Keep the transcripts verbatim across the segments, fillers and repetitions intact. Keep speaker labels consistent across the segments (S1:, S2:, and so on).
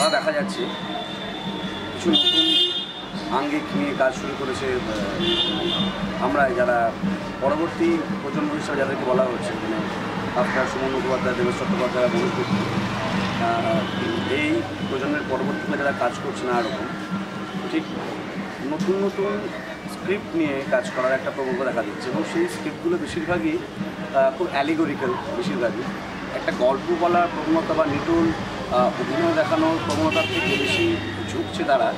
S1: ধারা দেখা যাচ্ছে, কিছু নতুন আঙ্গিক নিয়ে কাজ শুরু করেছে। আমরা যারা পরবর্তী প্রজন্ম হিসাবে যাদেরকে বলা হচ্ছে, মানে আপনার সুমন মুখোপাধ্যায়, দেবেশ চট্টোপাধ্যায়, বন্ধু, এই প্রজন্মের পরবর্তীতে যারা কাজ করছে না এরকম ঠিক নতুন নতুন স্ক্রিপ্ট নিয়ে কাজ করার একটা প্রবণতা দেখা দিচ্ছে, এবং সেই স্ক্রিপ্টগুলো বেশিরভাগই খুব অ্যালিগোরিক্যাল, বেশিরভাগই একটা গল্প বলার প্রবণতা বা নিটুল অভিনয় দেখানোর প্রবণতার থেকে বেশি ঝুঁকছে তারা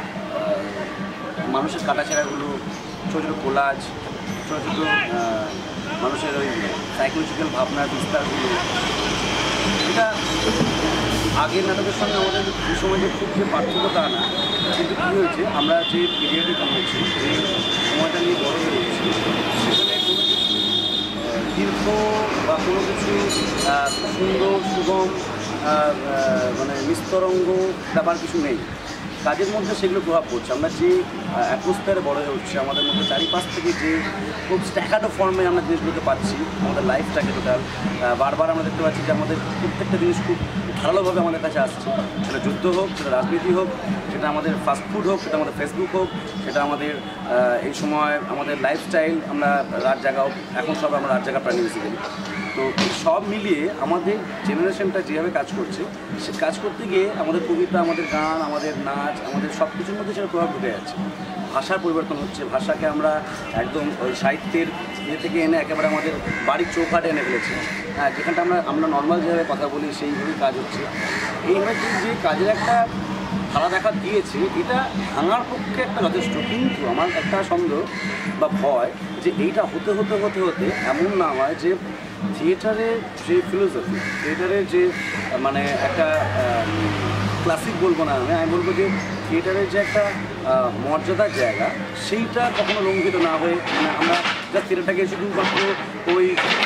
S1: মানুষের কাটাছেড়াগুলো, ছোটো ছোটো কোলাজ, ছোটো ছোটো মানুষের ওই সাইকোলজিক্যাল ভাবনার বিস্তারগুলো। এটা আগের নাটকের সঙ্গে আমাদের এই সময় যে খুব যে পার্থক্য তা না, কিন্তু কী হয়েছে, আমরা যে পিরিয়ডে কামিয়েছি, যে সময়টা নিয়ে বড় হয়ে উঠছি, সেখানে কোনো কিছু দীর্ঘ বা কোনো কিছু সুন্দর সুগম মানে নিস্তরঙ্গ ব্যাপার কিছু নেই। কাজের মধ্যে সেগুলো প্রভাব পড়ছে। আমরা যে অ্যাটমসফিয়ারে বড় হয়ে উঠছে, আমাদের মধ্যে চারিপাশ থেকে যে খুব স্ট্যাকাটো ফর্মে আমরা জিনিসগুলোকে পাচ্ছি, আমাদের লাইফটাকে টোটাল বারবার আমরা দেখতে পাচ্ছি যে আমাদের প্রত্যেকটা জিনিস খুব ধারালোভাবে আমাদের কাছে আসছে। সেটা যুদ্ধ হোক, সেটা রাজনীতি হোক, সেটা আমাদের ফাস্টফুড হোক, সেটা আমাদের ফেসবুক হোক, সেটা আমাদের এই সময় আমাদের লাইফস্টাইল, আমরা রাত জাগা হোক, এখন সব আমরা রাত জাগা প্রাণী বেসিক্যালি। তো এই সব মিলিয়ে আমাদের জেনারেশনটা যেভাবে কাজ করছে, সে কাজ করতে গিয়ে আমাদের কবিতা, আমাদের গান, আমাদের নাচ, আমাদের সব কিছুর মধ্যে সেটা প্রভাব ঢুকে যাচ্ছে। ভাষার পরিবর্তন হচ্ছে, ভাষাকে আমরা একদম ওই সাহিত্যের ইয়ে থেকে এনে একেবারে আমাদের বাড়ির চৌকাটে এনে ফেলেছি। হ্যাঁ, যেখানটা আমরা আমরা নর্মাল যেভাবে কথা বলি সেইভাবেই কাজ হচ্ছে। এইভাবে যে কাজের একটা ধারা দেখা দিয়েছে, এটা ভাঙার পক্ষে একটা যথেষ্ট। কিন্তু আমার একটা সন্দেহ বা ভয় যে এইটা হতে হতে হতে হতে এমন না হয় যে থিয়েটারের যে ফিলোসফি, থিয়েটারের যে মানে একটা ক্লাসিক বলবো না আমি আমি বলবো যে থিয়েটারের যে একটা মর্যাদার জায়গা, সেইটা কখনো লঙ্ঘিত না হয়ে, মানে আমরা যা থিয়েটারটাকে শুধুমাত্র ওই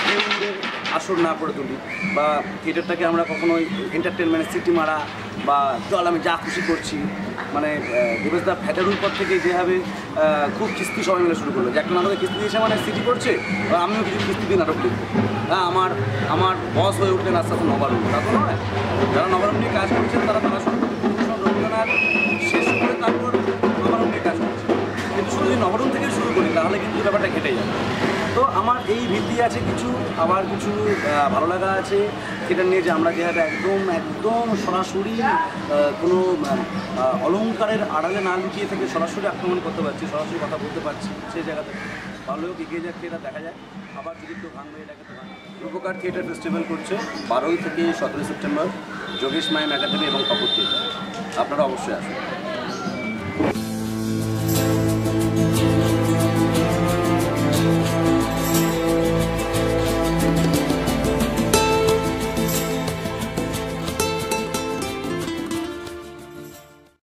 S1: আসর না করে তুলি, বা থিয়েটারটাকে আমরা কখনো ওই এন্টারটেনমেন্টের সিটি মারা বা চল আমি যা খুশি করছি, মানে দেবেশদা ফ্যাটারুর পর থেকে যেভাবে খুব কিস্তি সবাই মিলে শুরু করলো, যে একটা নাটকে কিস্তি দিয়েছে মানে সিটি করছে, বা আমিও কিছু কিস্তি দিয়ে নাটক লিখবো। হ্যাঁ, আমার আমার বস হয়ে উঠলেন আস্তে আস্তে নবারুণ। তা তো নয়, যারা নবারুণ নিয়ে কাজ করছেন তারা তারা শুরু করতে রবীন্দ্রনাথ শেষ করে তারপর নবারুণ নিয়ে কাজ করছে। কিন্তু শুধু যদি নবারুণ থেকে শুরু করি তাহলে কিন্তু ব্যাপারটা ঘেটে যাবে। তো আমার এই ভিত্তি আছে কিছু, আবার কিছু ভালো লাগা আছে সেটা নিয়ে, যে আমরা যেভাবে একদম একদম সরাসরি কোনো অলঙ্কারের আড়ালে না লুকিয়ে থেকে সরাসরি আক্রমণ করতে পারছি, সরাসরি কথা বলতে পারছি, সেই জায়গাতে ভালো হোক এগিয়ে যাচ্ছে, এটা দেখা যায়। আবার যদি একটু ভাঙবে, এটাকে তো ভাঙবে। রূপকার থিয়েটার ফেস্টিভ্যাল করছে বারোই থেকে সতেরোই সেপ্টেম্বর, যোগেশ মাইম একাডেমি এবং কাপুর থিয়েটার। আপনারা অবশ্যই আসুন।